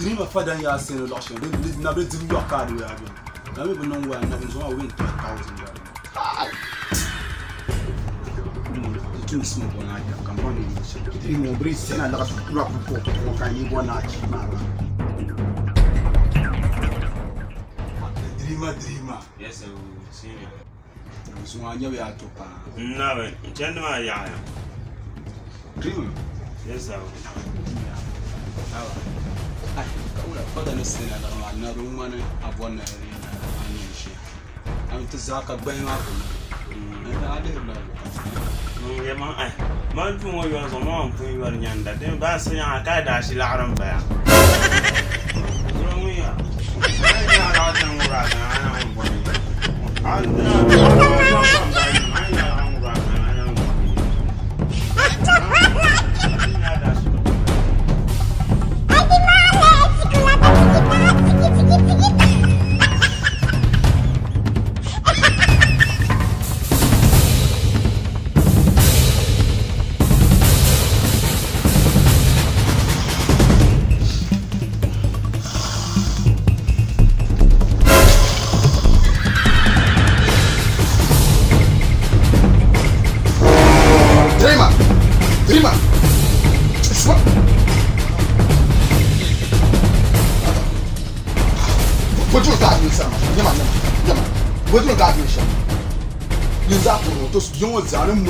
dream of father ya say no lotion. Na be dream your card we again. Na me no know na so I win 10,000. Too small on idea. Company dream of breeze na la ka kula ko ko kan yi bona chi ma. Dreamer. Yes, I will see you. So I never had to pay. No, gentlemen, yeah. Dream? Yes, I will. I can't listen to another woman. I've won a share. I'm to Zaka Bain up. I didn't know. Yeah, my phone was on one for you and Yanda. Then Bassy, I can't dash it out of there. Dreamer! What you got, son? Yama. What you got, son? You got to just young Zanem.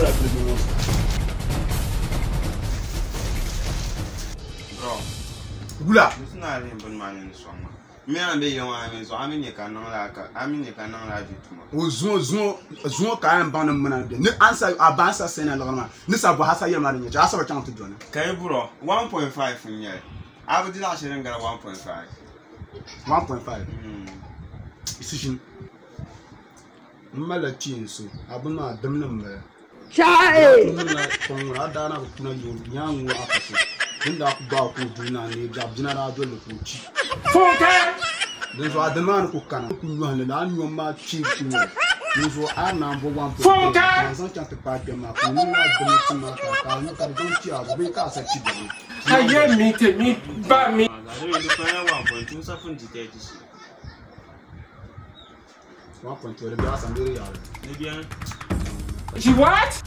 Bro, Gula. it's not even man in the song. Me and be young, so I mean, you cannot like it too much. Zo kan ban man de. Ne answer abansa sen na lama. Ne sa bo hasa yema de. Ja sa chance to join. Kai bro, 1.5 from here. I would not share 1.5. 1.5. Decision. Mala chinso. Abuna demnam. Chai. Kon radana na yo nyangu akaso. Inda ku ba ku duna ne jab jinara do le ku chi. Fonka. Then so adman ku kana ku nyu na nyu ma chi ku. Nous avons number one pour Fonka. Aye me ba me. She what?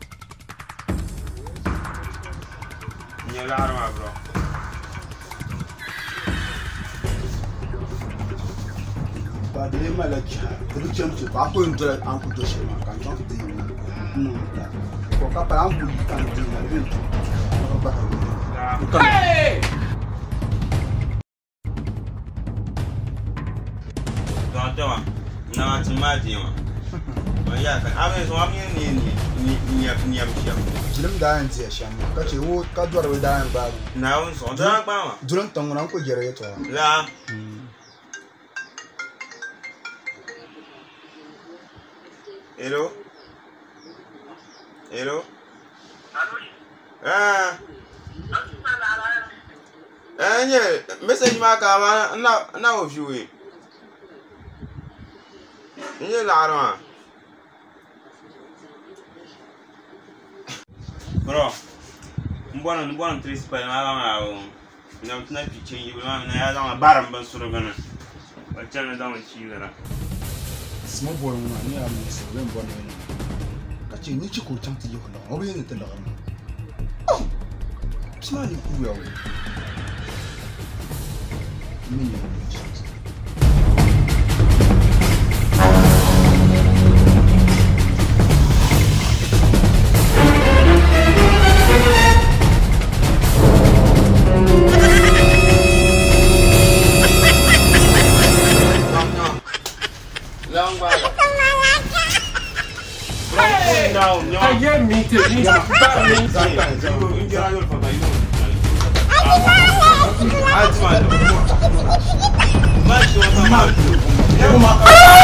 Bro. But they might like the chance to Paco and Uncle Joshua can talk to you. No, for Papa Uncle, you can't do that. Hey! Don't do it. No, it's my deal. Yeah, I mean, so I'm near Jim Diane, Sham, cut your wood, cut your way down back. now, so don't During Tongue Uncle Jerry. La. Hello? Hello? Ah. Yeah, message my car now of you. You lie, bro. One, 3 spell. I don't know if you change your mind. I don't a baron, but sort of gonna. But tell me down with you. Small boy, money, I'm so limbo. But you need to go to you. Or in the lawn. Oh, smiling cool. Aye me ba me. I